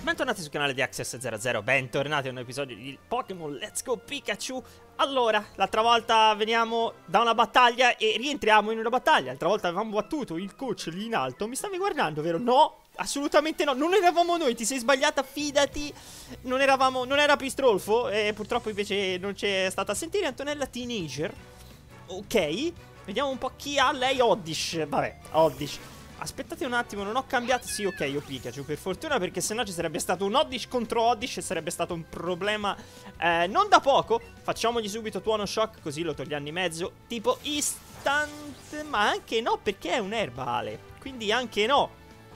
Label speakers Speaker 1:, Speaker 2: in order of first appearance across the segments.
Speaker 1: bentornati sul canale di Access00, bentornati a un episodio di Pokémon Let's Go Pikachu. Allora, l'altra volta veniamo da una battaglia e rientriamo in una battaglia. L'altra volta avevamo battuto il coach lì in alto. Mi stavi guardando, vero? No, assolutamente no, non eravamo noi, ti sei sbagliata, fidati. Non era Pistrolfo e purtroppo invece non c'è stata a sentire Antonella Teenager. Ok, vediamo un po' chi ha lei. Oddish, vabbè, Oddish. Aspettate un attimo, non ho cambiato. Sì, ok, io Pikachu, per fortuna, perché sennò ci sarebbe stato un Oddish contro Oddish e sarebbe stato un problema non da poco. Facciamogli subito tuono shock, così lo togliamo di mezzo. Tipo instant, ma anche no, perché è un'erba, Ale. Quindi anche no.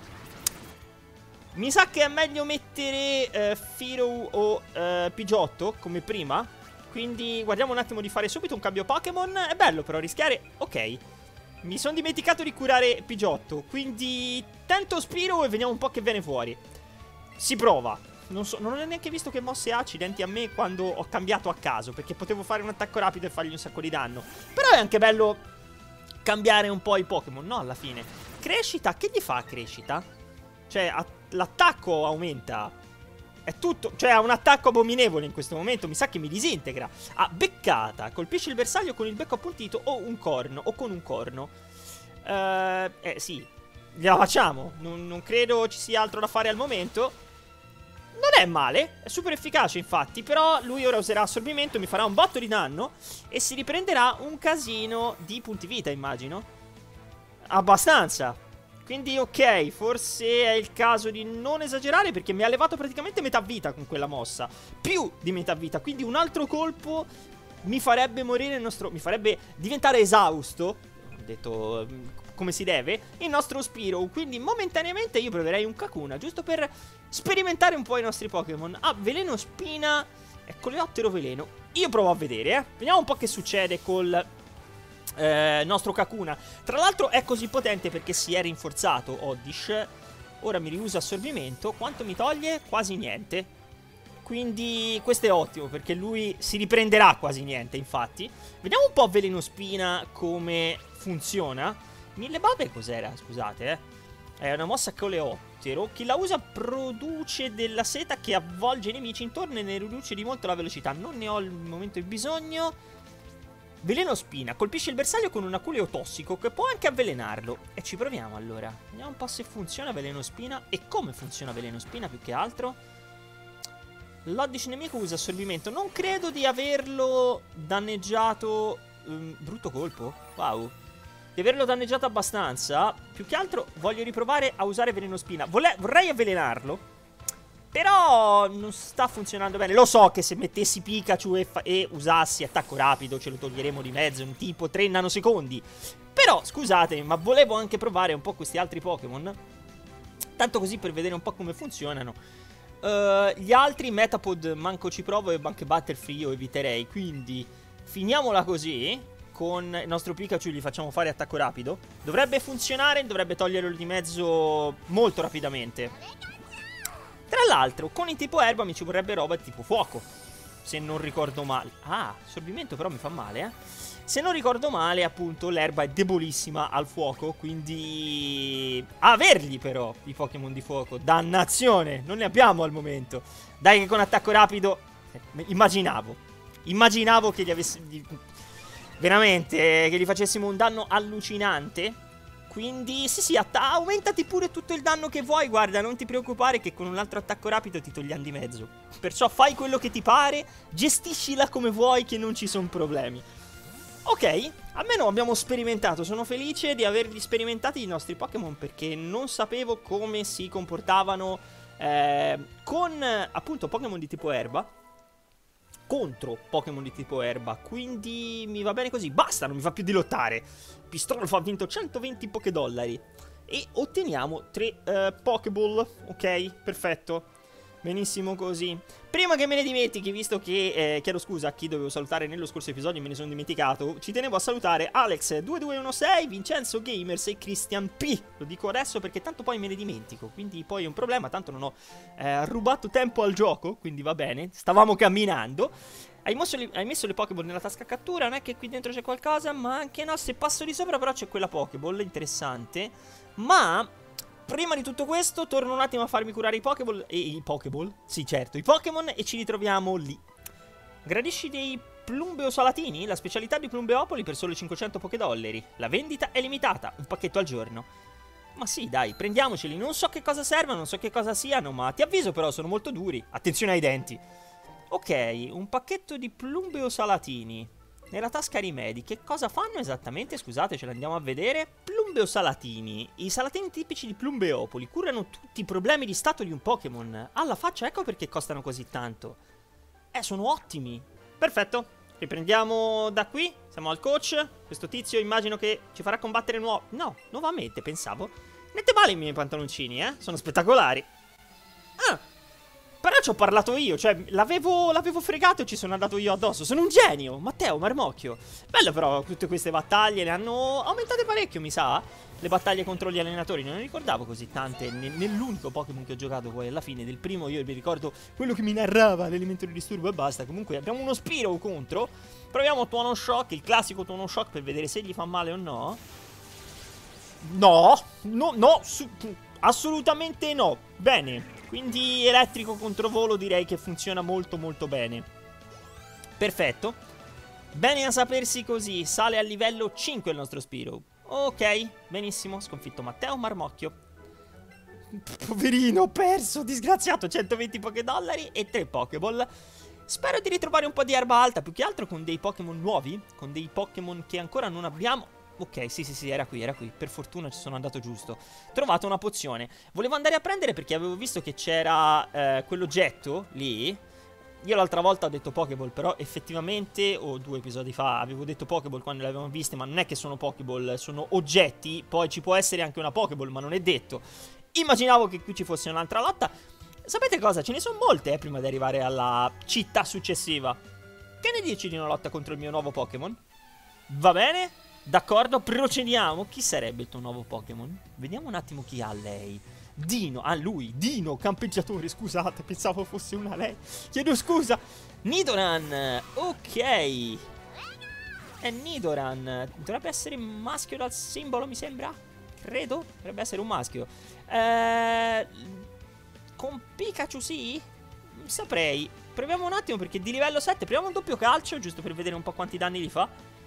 Speaker 1: Mi sa che è meglio mettere Firo o Pidgeotto come prima. Quindi guardiamo un attimo di fare subito un cambio Pokémon. È bello però rischiare. Ok, mi sono dimenticato di curare Pidgeotto, quindi tento Spiro e vediamo un po' che viene fuori. Si prova. Non ho neanche visto che mosse ha, accidenti a me, quando ho cambiato a caso, perché potevo fare un attacco rapido e fargli un sacco di danno. Però è anche bello cambiare un po' i Pokémon, no? Alla fine. Crescita, che gli fa crescita? Cioè, l'attacco aumenta. È tutto, cioè ha un attacco abominevole in questo momento. Mi sa che mi disintegra. Ha beccata, colpisce il bersaglio con il becco appuntito o un corno, o con un corno. Sì, gliela facciamo. Non credo ci sia altro da fare al momento. Non è male, è super efficace infatti. Però lui ora userà assorbimento, mi farà un botto di danno e si riprenderà un casino di punti vita, immagino. Abbastanza. Quindi ok, forse è il caso di non esagerare, perché mi ha levato praticamente metà vita con quella mossa. Più di metà vita, quindi un altro colpo mi farebbe morire il nostro... mi farebbe diventare esausto, detto come si deve, il nostro Spiro. Quindi momentaneamente io proverei un Kakuna, giusto per sperimentare un po' i nostri Pokémon. Ah, veleno spina e coleottero veleno. Io provo a vedere, vediamo un po' che succede col... nostro Kakuna. Tra l'altro è così potente perché si è rinforzato Oddish. Ora mi riusa assorbimento. Quanto mi toglie? Quasi niente. Quindi questo è ottimo, perché lui si riprenderà quasi niente, infatti. Vediamo un po' veleno spina come funziona. 1000 bave cos'era? Scusate, è una mossa coleottero. Chi la usa produce della seta che avvolge i nemici intorno e ne riduce di molto la velocità. Non ne ho al momento il bisogno. Veleno spina, colpisce il bersaglio con un aculeo tossico che può anche avvelenarlo. E ci proviamo allora. Vediamo un po' se funziona veleno spina e come funziona veleno spina più che altro. L'Oddish nemico usa assorbimento. Non credo di averlo danneggiato. Brutto colpo. Wow. Di averlo danneggiato abbastanza. Più che altro voglio riprovare a usare veleno spina. Vorrei avvelenarlo, però non sta funzionando bene. Lo so che se mettessi Pikachu e usassi attacco rapido ce lo toglieremo di mezzo in tipo 3 nanosecondi. Però scusatemi, ma volevo anche provare un po' questi altri Pokémon, tanto così per vedere un po' come funzionano. Gli altri Metapod manco ci provo, e anche Butterfree io eviterei. Quindi finiamola così. Con il nostro Pikachu gli facciamo fare attacco rapido. Dovrebbe funzionare, dovrebbe toglierlo di mezzo molto rapidamente. Tra l'altro, con il tipo erba mi ci vorrebbe roba di tipo fuoco, se non ricordo male. Ah, assorbimento però mi fa male, Se non ricordo male, appunto, l'erba è debolissima al fuoco, quindi... averli però, i Pokémon di fuoco. Dannazione, non ne abbiamo al momento. Dai che con attacco rapido... Immaginavo che gli avessi... veramente, che gli facessimo un danno allucinante. Quindi sì, aumentati pure tutto il danno che vuoi. Guarda, non ti preoccupare che con un altro attacco rapido ti togliamo di mezzo. Perciò fai quello che ti pare, gestiscila come vuoi, che non ci sono problemi. Ok, almeno abbiamo sperimentato. Sono felice di averli sperimentati i nostri Pokémon, perché non sapevo come si comportavano con, appunto, Pokémon di tipo erba contro Pokémon di tipo erba. Quindi mi va bene così. Basta, non mi fa più di lottare. Pistrolfo ha vinto 120 Pokédollari e otteniamo 3 Pokéball. Ok, perfetto. Benissimo così. Prima che me ne dimentichi, visto che chiedo scusa a chi dovevo salutare nello scorso episodio e me ne sono dimenticato, ci tenevo a salutare Alex2216, Vincenzo Gamers e Christian P. Lo dico adesso perché tanto poi me ne dimentico, quindi poi è un problema, tanto non ho rubato tempo al gioco, quindi va bene. Stavamo camminando. Hai messo le Pokéball nella tasca cattura. Non è che qui dentro c'è qualcosa, ma anche no. Se passo di sopra però c'è quella Pokéball interessante. Ma prima di tutto questo, torno un attimo a farmi curare i Pokéball. I Pokéball? Sì, certo, i Pokémon, e ci ritroviamo lì. Gradisci dei Plumbeo Salatini? La specialità di Plumbeopoli per solo 500 Pokédollari. La vendita è limitata, un pacchetto al giorno. Ma sì, dai, prendiamoceli. Non so che cosa servono, non so che cosa siano, ma ti avviso però, sono molto duri. Attenzione ai denti. Ok, un pacchetto di Plumbeo Salatini. Nella tasca rimedi, che cosa fanno esattamente? Scusate, ce l'andiamo a vedere. Plumbeo Salatini. I salatini tipici di Plumbeopoli curano tutti i problemi di stato di un Pokémon. Alla faccia, ecco perché costano così tanto. Sono ottimi. Perfetto, riprendiamo da qui. Siamo al coach. Questo tizio immagino che ci farà combattere nuovamente, pensavo. Niente male i miei pantaloncini, sono spettacolari. Però ci ho parlato io, cioè l'avevo fregato e ci sono andato io addosso. Sono un genio, Matteo Marmocchio. Bello però, tutte queste battaglie le hanno aumentate parecchio, mi sa. Le battaglie contro gli allenatori, non ne ricordavo così tante nell'unico Pokémon che ho giocato poi alla fine del primo. Io mi ricordo quello che mi narrava l'elemento di disturbo e basta. Comunque abbiamo uno Spearow contro. Proviamo Tuono Shock, il classico Tuono Shock, per vedere se gli fa male o no. No, assolutamente no. Bene. Quindi elettrico contro volo direi che funziona molto molto bene. Perfetto. Bene a sapersi così. Sale a livello 5 il nostro Spearow. Ok, benissimo. Sconfitto Matteo Marmocchio. Poverino, ho perso. Disgraziato. 120 Pokédollari e 3 Pokéball. Spero di ritrovare un po' di erba alta. Più che altro con dei Pokémon nuovi. Con dei Pokémon che ancora non abbiamo. Ok, sì, era qui. Per fortuna ci sono andato giusto. Trovato una pozione. Volevo andare a prendere perché avevo visto che c'era quell'oggetto lì. Io l'altra volta ho detto Pokéball, però effettivamente, o 2 episodi fa, avevo detto Pokéball quando le avevamo viste, ma non è che sono Pokéball, sono oggetti. Poi ci può essere anche una Pokéball, ma non è detto. Immaginavo che qui ci fosse un'altra lotta. Sapete cosa? Ce ne sono molte prima di arrivare alla città successiva. Che ne dici di una lotta contro il mio nuovo Pokémon? Va bene? D'accordo, procediamo. Chi sarebbe il tuo nuovo Pokémon? Vediamo un attimo chi ha lei. Dino, lui, Dino, campeggiatore, scusate, pensavo fosse una lei. Chiedo scusa. Nidoran, ok. È Nidoran. Dovrebbe essere maschio dal simbolo, mi sembra. Credo, dovrebbe essere un maschio. Con Pikachu sì? Saprei. Proviamo un attimo perché di livello 7. Proviamo un doppio calcio, giusto per vedere un po' quanti danni gli fa.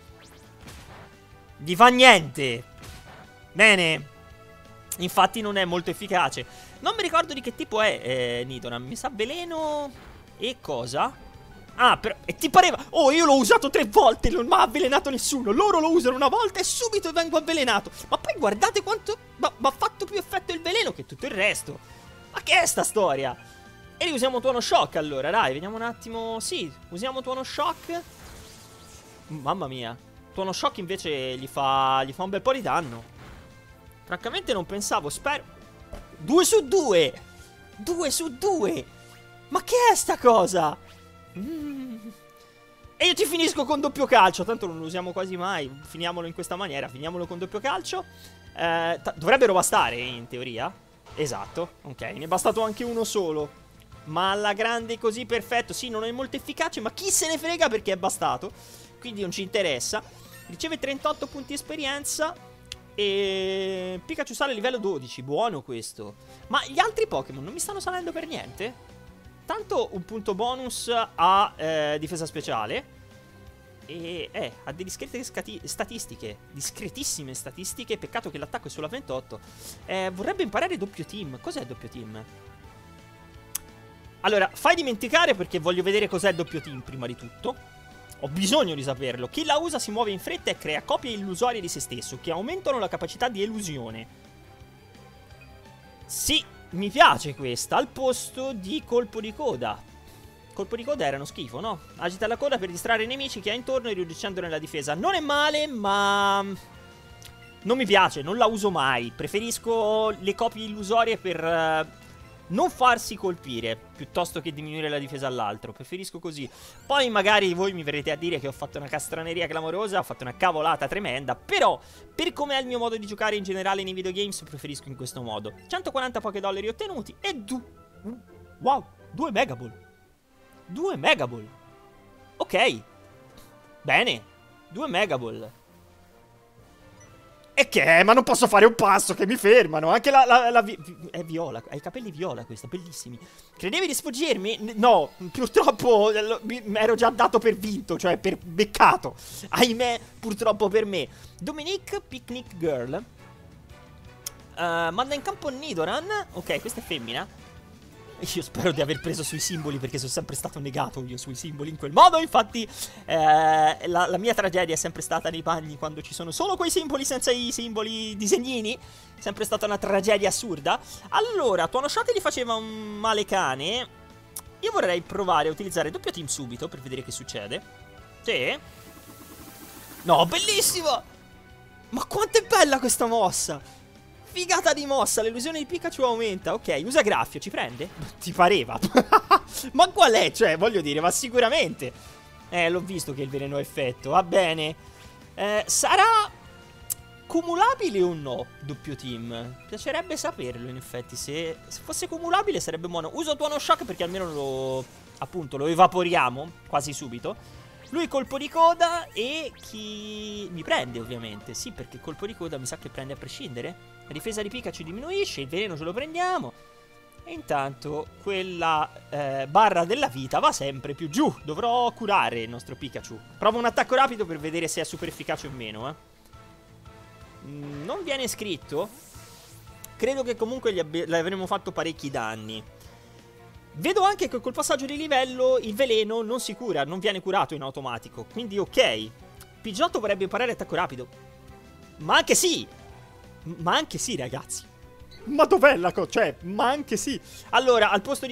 Speaker 1: Gli fa niente. Bene. Infatti non è molto efficace. Non mi ricordo di che tipo è Nidoran. Mi sa veleno e cosa? Ah, però e ti pareva. Oh, io l'ho usato 3 volte, non mi ha avvelenato nessuno. Loro lo usano una volta e subito vengo avvelenato. Ma poi guardate quanto ma ha fatto più effetto il veleno che tutto il resto. Ma che è sta storia? E usiamo Tuono Shock allora, dai, vediamo un attimo. Sì, usiamo Tuono Shock. Mamma mia. Tuono Shock invece gli fa un bel po' di danno. Francamente non pensavo, spero. 2 su 2. 2 su 2. Ma che è sta cosa? E io ti finisco con doppio calcio. Tanto non lo usiamo quasi mai. Finiamolo in questa maniera. Finiamolo con doppio calcio. Dovrebbero bastare in teoria. Esatto, ok, ne è bastato anche uno solo. Ma alla grande così, perfetto. Sì, non è molto efficace, ma chi se ne frega perché è bastato. Quindi non ci interessa. Riceve 38 punti esperienza. E Pikachu sale a livello 12. Buono questo. Ma gli altri Pokémon non mi stanno salendo per niente? Tanto un punto bonus a difesa speciale. E ha delle discrete statistiche. Discretissime statistiche. Peccato che l'attacco è solo a 28. Vorrebbe imparare doppio team. Cos'è doppio team? Allora, fai dimenticare perché voglio vedere cos'è il doppio team prima di tutto. Ho bisogno di saperlo. Chi la usa si muove in fretta e crea copie illusorie di se stesso, che aumentano la capacità di elusione. Sì, mi piace questa. Al posto di colpo di coda. Colpo di coda era uno schifo, no? Agita la coda per distrarre i nemici che ha intorno e riducendone la difesa. Non è male, ma non mi piace, non la uso mai. Preferisco le copie illusorie per non farsi colpire, piuttosto che diminuire la difesa all'altro. Preferisco così. Poi magari voi mi verrete a dire che ho fatto una castraneria clamorosa, ho fatto una cavolata tremenda, però per come è il mio modo di giocare in generale nei videogames preferisco in questo modo. 140 $, ottenuti e wow, 2 Megaball. 2 Megaball. Ok. Bene, 2 Megaball. E che? Ma non posso fare un passo, che mi fermano. Anche è viola, ha i capelli viola questa, bellissimi. Credevi di sfuggirmi? No, purtroppo mi ero già dato per vinto, cioè per beccato. Ahimè, purtroppo per me. Dominique, Picnic Girl. Manda in campo Nidoran. Ok, questa è femmina. Io spero di aver preso sui simboli, perché sono sempre stato negato io sui simboli in quel modo. Infatti la mia tragedia è sempre stata nei bagni quando ci sono solo quei simboli senza i simboli disegnini. Sempre stata una tragedia assurda. Allora, Tuono Shot gli faceva un male cane. Io vorrei provare a utilizzare doppio team subito per vedere che succede. Sì. No, bellissimo. Ma quanto è bella questa mossa. Figata di mossa, l'illusione di Pikachu aumenta. Ok, usa graffio, ci prende? Ti pareva? Ma qual è? Cioè, voglio dire, ma sicuramente. L'ho visto che il veleno ha effetto. Va bene. Sarà cumulabile o no? Doppio team. Piacerebbe saperlo, in effetti. Se fosse cumulabile sarebbe buono. Uso Tuono Shock perché almeno lo evaporiamo quasi subito. Lui colpo di coda e chi mi prende, ovviamente. Sì, perché colpo di coda mi sa che prende a prescindere. La difesa di Pikachu diminuisce, il veleno ce lo prendiamo. E intanto quella barra della vita va sempre più giù. Dovrò curare il nostro Pikachu. Provo un attacco rapido per vedere se è super efficace o meno. Non viene scritto. Credo che comunque le avremo fatto parecchi danni. Vedo anche che col passaggio di livello il veleno non si cura, non viene curato in automatico. Quindi ok. Pidgeotto vorrebbe imparare attacco rapido. Ma anche sì, ragazzi. Ma dov'è la cosa? Cioè, ma anche sì. Allora, al posto di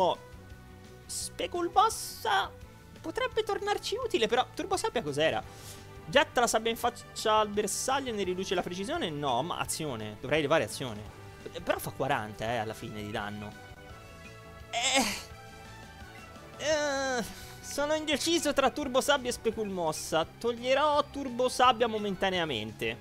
Speaker 1: Speculbossa potrebbe tornarci utile, però Turbo Sabbia cos'era? Getta la sabbia in faccia al bersaglio e ne riduce la precisione? No, ma azione. Dovrei levare azione. Però fa 40, alla fine di danno. Sono indeciso tra Turbo Sabbia e Speculmossa. Toglierò Turbo Sabbia momentaneamente.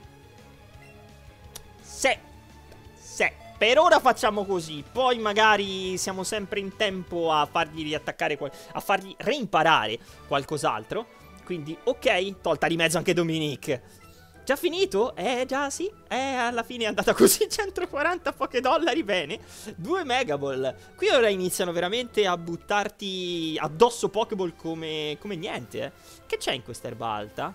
Speaker 1: Se per ora facciamo così. Poi magari siamo sempre in tempo a fargli riattaccare, a fargli reimparare qualcos'altro. Quindi ok, tolta di mezzo anche Dominique. Già finito? Già sì. Alla fine è andata così. 140 $, bene. 2 Megaball. Qui ora iniziano veramente a buttarti addosso Pokéball come niente, Che c'è in questa erba alta?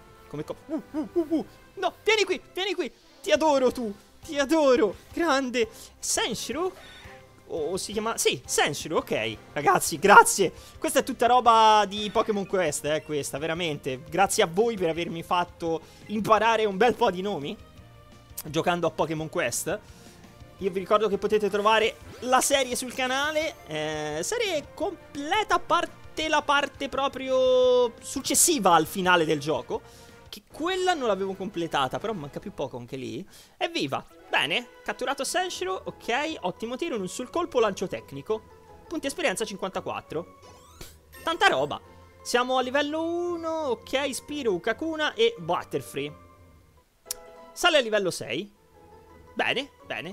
Speaker 1: No, vieni qui. Ti adoro tu. Ti adoro. Grande. Senshiro? O si chiama... Sì, Senshiro, ok. Ragazzi, grazie. Questa è tutta roba di Pokémon Quest, questa, veramente. Grazie a voi per avermi fatto imparare un bel po' di nomi giocando a Pokémon Quest. Io vi ricordo che potete trovare la serie sul canale. Serie completa, a parte la parte proprio successiva al finale del gioco, che quella non l'avevo completata, però manca più poco anche lì. Evviva! Bene, catturato Senshiro, ok, ottimo tiro in un sul colpo, lancio tecnico. Punti esperienza 54. Tanta roba. Siamo a livello 1, ok, Spiro, Kakuna e Butterfree. Sale a livello 6. Bene,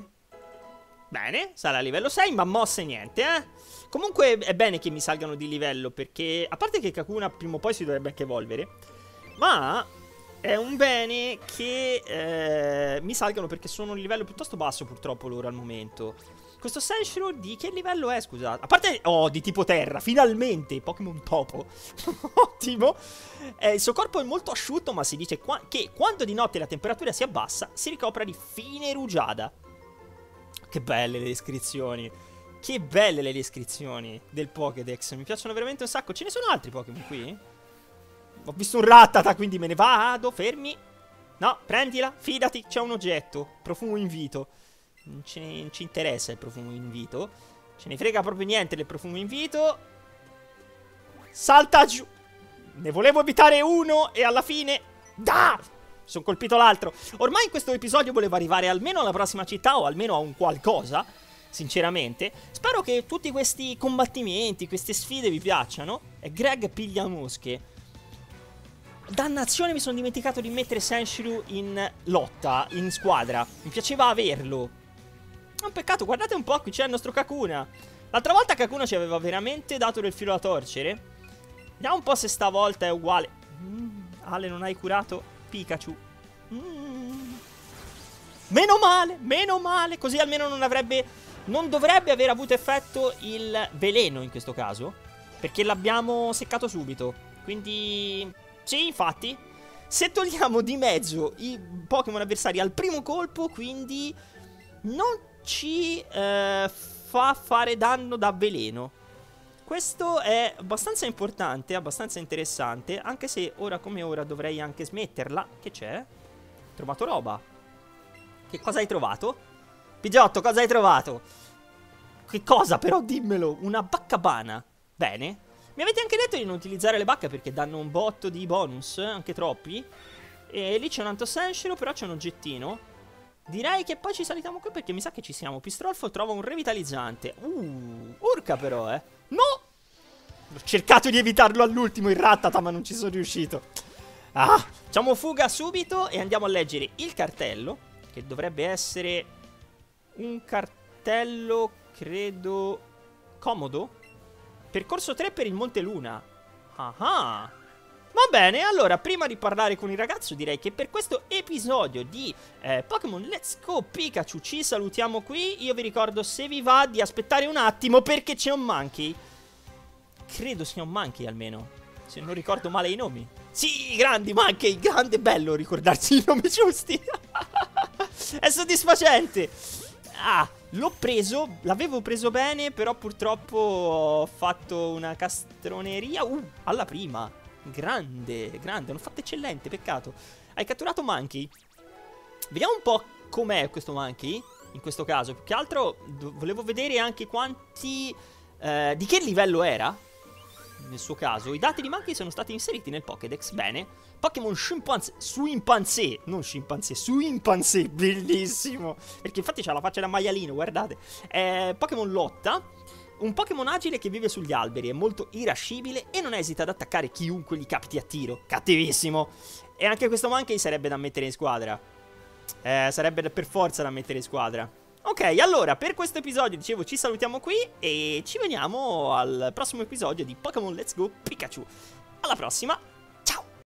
Speaker 1: sale a livello 6, ma mosse niente, Comunque è bene che mi salgano di livello, perché a parte che Kakuna prima o poi si dovrebbe anche evolvere, ma è un bene che mi salgano, perché sono a un livello piuttosto basso purtroppo loro al momento. Questo Senshiro di che livello è, scusate? A parte... Oh, di tipo terra, finalmente! Pokémon topo. Ottimo. Il suo corpo è molto asciutto, ma si dice che quando di notte la temperatura si abbassa, si ricopre di fine rugiada. Che belle le descrizioni. Che belle le descrizioni del Pokédex. Mi piacciono veramente un sacco. Ce ne sono altri Pokémon qui? Ho visto un Rattata, quindi me ne vado. Fermi. No, prendila, fidati, c'è un oggetto. Profumo invito. Non ci interessa il profumo invito. Ce ne frega proprio niente del profumo invito. Salta giù. Ne volevo evitare uno e alla fine... Da! Sono colpito l'altro. Ormai in questo episodio volevo arrivare almeno alla prossima città, o almeno a un qualcosa, sinceramente. Spero che tutti questi combattimenti, queste sfide vi piacciono. E Greg piglia mosche. Dannazione, mi sono dimenticato di mettere Senshiro in lotta, in squadra. Mi piaceva averlo. È un peccato, guardate un po', qui c'è il nostro Kakuna. L'altra volta Kakuna ci aveva veramente dato del filo da torcere. Vediamo un po' se stavolta è uguale. Ale, non hai curato Pikachu. Meno male, così almeno non dovrebbe aver avuto effetto il veleno in questo caso, perché l'abbiamo seccato subito. Quindi, sì, infatti, se togliamo di mezzo i Pokémon avversari al primo colpo, quindi non ci fa fare danno da veleno. Questo è abbastanza importante, abbastanza interessante, anche se ora come ora dovrei anche smetterla. Che c'è? Ho trovato roba. Che cosa hai trovato? Pidgeotto, cosa hai trovato? Che cosa però, dimmelo. Una baccabana. Bene. Mi avete anche detto di non utilizzare le bacche perché danno un botto di bonus, anche troppi. E lì c'è un Antosenshiro, però c'è un oggettino. Direi che poi ci salitiamo qui perché mi sa che ci siamo. Pistrolfo trova un revitalizzante. Urca però, No! Ho cercato di evitarlo all'ultimo il Rattata, ma non ci sono riuscito. Facciamo fuga subito e andiamo a leggere il cartello, che dovrebbe essere un cartello, credo, comodo. Percorso 3 per il Monte Luna. Va bene, allora, prima di parlare con il ragazzo, direi che per questo episodio di Pokémon Let's Go Pikachu ci salutiamo qui. Io vi ricordo, se vi va, di aspettare un attimo perché c'è un Monkey. Credo sia un Monkey almeno, se non ricordo male i nomi. Sì, grandi Monkey, grande, bello ricordarsi i nomi giusti. È soddisfacente. L'ho preso, l'avevo preso bene, però purtroppo ho fatto una castroneria. Alla prima. Grande, hanno fatto eccellente, peccato. Hai catturato Monkey. Vediamo un po' com'è questo Monkey, in questo caso. Più che altro volevo vedere anche quanti... di che livello era, nel suo caso. I dati di Monkey sono stati inseriti nel Pokédex, bene. Pokémon Scimpanzé, non Scimpanzé, Scimpanzé, bellissimo. Perché infatti c'ha la faccia da maialino, guardate. Pokémon Lotta. Un Pokémon agile che vive sugli alberi, è molto irascibile e non esita ad attaccare chiunque gli capiti a tiro. Cattivissimo. E anche questo Monkey sarebbe da mettere in squadra. Sarebbe per forza da mettere in squadra. Ok, allora, per questo episodio, dicevo, ci salutiamo qui e ci vediamo al prossimo episodio di Pokémon Let's Go Pikachu. Alla prossima!